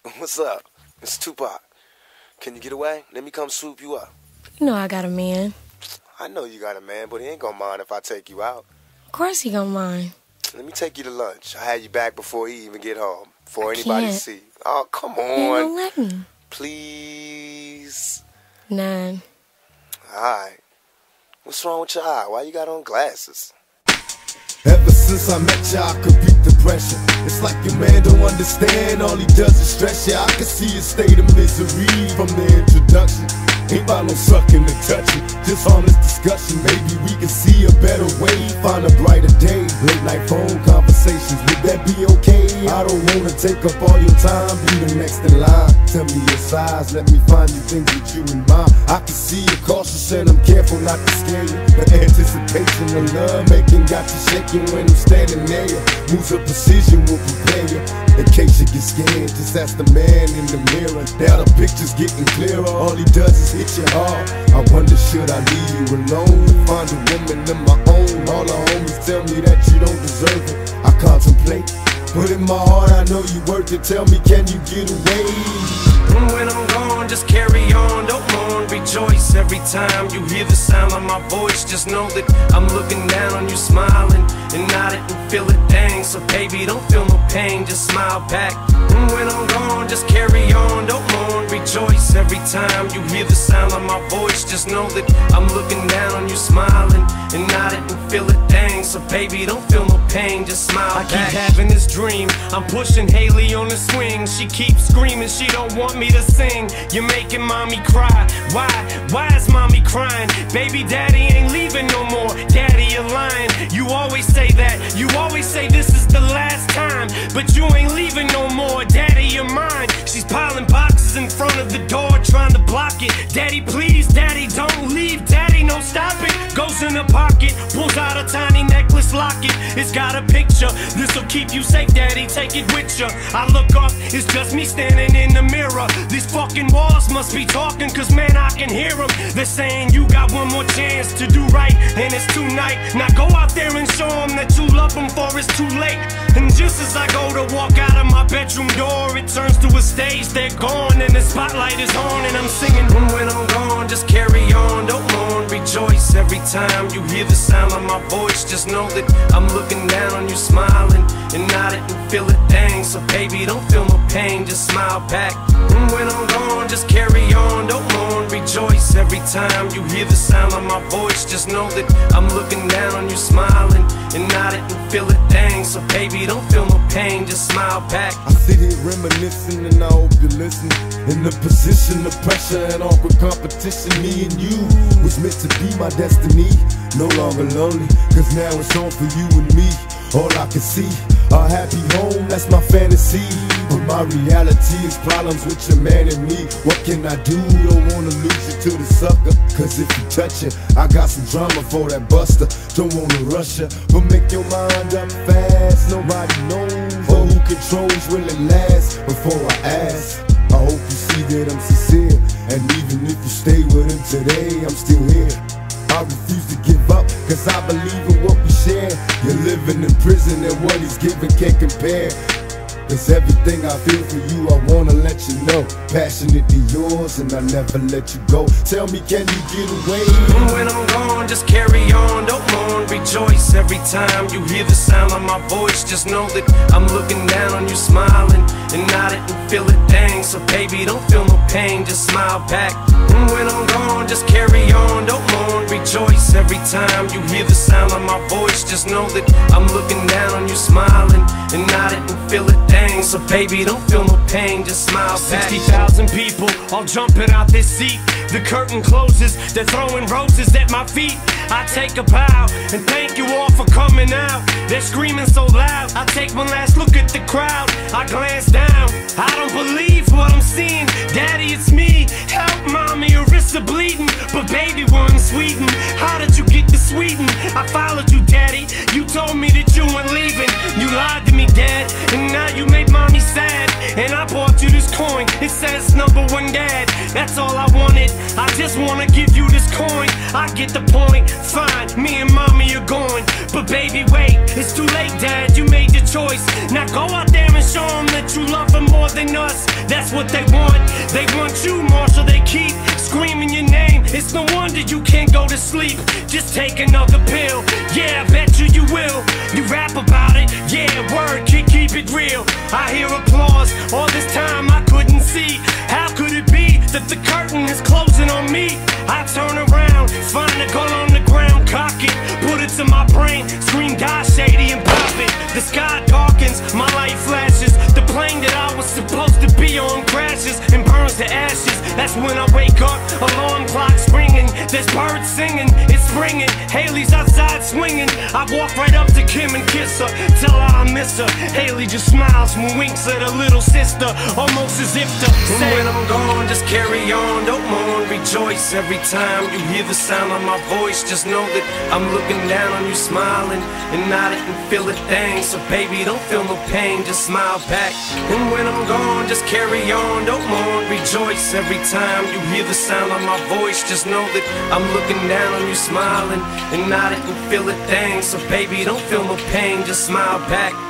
What's up? It's Tupac. Can you get away? Let me come swoop you up. You know I got a man. I know you got a man, but he ain't gonna mind if I take you out. Of course he gonna mind. Let me take you to lunch. I had you back before he even get home. Before anybody can't. see. Oh, come You on. don't let me. Please. 9. Alright. What's wrong with your eye? Why you got on glasses? Ever since I met ya, I could beat the pressure. It's like your man don't understand, all he does is stress ya. I can see your state of misery from the introduction. Ain't about no sucking or touching, just honest discussion. Maybe we can see a better way, find a brighter day. Late night phone conversations, would that be okay? I don't wanna take up all your time, be the next in line. Tell me your size, let me find you things with you in mind. I can see you're cautious and I'm careful not to scare you. The anticipation of love making got you shaking when I'm standing near you. Moves of precision will prepare you. In case you get scared, just ask the man in the mirror. Now the picture's getting clearer, all he does is hit you hard. I wonder, should I leave you alone to find a woman of my own? All the homies tell me that you don't deserve it. I contemplate, but in my heart I know you worth it. Tell me, can you get away? When I'm gone, just carry on, don't mourn, rejoice. Every time you hear the sound of my voice, just know that I'm looking down on you, smiling and nodding and feel it, dang. So baby, don't feel no pain, just smile back. When I'm gone, just carry on, don't mourn, rejoice. Every time you hear the sound of my voice, just know that I'm looking down on you, smiling and nodding and feel it, dang. So baby, don't feel no pain, just smile back. I keep having this dream, I'm pushing Haley on the swing. She keeps screaming, she don't want me to sing. You're making mommy cry. Why is mommy crying? Baby daddy ain't leaving no more. Daddy, you're lying. You always say that. You always say this is the last time, but you ain't leaving no more. Daddy, you're mine. She's piling boxes in front of the door, trying to block it. Daddy, please, daddy, don't leave. Daddy, no, stop it. Goes in the pocket, pulls out a tiny necklace locket. It's got a picture. This'll keep you safe, daddy, take it with you. I look up, it's just me standing in the mirror. These fucking walls must be talking, cause man, I can hear them. They're saying you got one more chance to do right, and it's tonight. Now go out there and show them that you love them, for it's too late. And just as I go to walk out of my bedroom door, it turns to a stage, they're gone, and the spotlight is on, and I'm singing. When I'm gone, just carry on, don't mourn, rejoice. Every time you hear the sound of my voice, just know that I'm looking down on you, smiling and nodding and feel it, dang. So baby, don't feel no pain, just smile back. When I'm gone, just carry on, don't mourn, rejoice. Every time you hear the sound of my voice, just know that I'm looking down on you, smiling and nodding and feel it, dang. So baby, don't feel no pain, just smile back. I sit here reminiscing and I hope you listen. In the position of pressure and awkward competition, me and you was meant to be my destiny. No longer lonely, cause now it's on for you and me. All I can see, a happy home, that's my fantasy. But my reality is problems with your man and me. What can I do? Don't wanna lose you to the sucker, cause if you touch it, I got some drama for that buster. Don't wanna rush you, but make your mind up fast. Nobody knows or who controls will it last. Before I ask, I hope you see that I'm sincere. And even if you stay with him today, I'm still here. I refuse to give up, cause I believe in what we share. You're living in prison and what he's giving can't compare. Cause everything I feel for you, I wanna let you know. Passionately yours and I never let you go. Tell me, can you get away? When I'm gone, just carry on, don't mourn, rejoice. Every time you hear the sound of my voice, just know that I'm looking down on you, smiling and nodding and feel it, dang. So baby, don't feel no pain, just smile back. When I'm gone, just carry on, don't mourn, rejoice. Every time you hear the sound of my voice, just know that I'm looking down on you, smiling and nodding and feel it, dang. So baby, don't feel no pain, just smile back. 60,000 people all jumping out this seat. The curtain closes, they're throwing roses at my feet. I take a bow and thank you all for coming out. They're screaming so loud, I take one last look at the crowd. I glance down, I don't believe what I'm seeing. Daddy, it's me, help mommy, your wrists are bleeding. But baby, we're in Sweden, how did you get to Sweden? I followed you, daddy, you told me that you weren't leaving. You lied to me, dad, and now you made mommy sad. And I bought you this coin, it says #1 dad. That's all I wanted, I just wanna give you this coin. I get the point, fine, me and mommy are going. But baby, wait, it's too late, dad, you made your choice. Now go out there and show them that that you love them more than us. That's what they want. They want you more, so they keep screaming your name. It's no wonder you can't go to sleep. Just take another pill. Yeah, I bet you will. You rap about it. Yeah, word, keep it real. I hear applause. All this time I couldn't see. How could it be that the curtain is closing on me? I turn around, find a gun on the ground, cock it, put it to my brain, scream die shady and pop it. The sky darkens, my light flashes. The plane that I was supposed to be on crashes and burns to ashes. That's when I wake up, alarm clock's ringing. There's birds singing, it's springing. Haley's outside swinging. I walk right up to Kim and kiss her, tell her I miss her. Haley just smiles and winks at her little sister, almost as if to say, when I'm gone, just carry on, don't mourn, rejoice. Every time you hear the sound of my voice, just know that I'm looking down on you, smiling and nodding and feel a thing. So baby, don't feel no pain, just smile back. And when I'm gone, just carry on, don't mourn, rejoice. Every time you hear the sound of my voice, just know that I'm looking down on you, smiling and nodding and feel a thing. So baby, don't feel no pain, just smile back.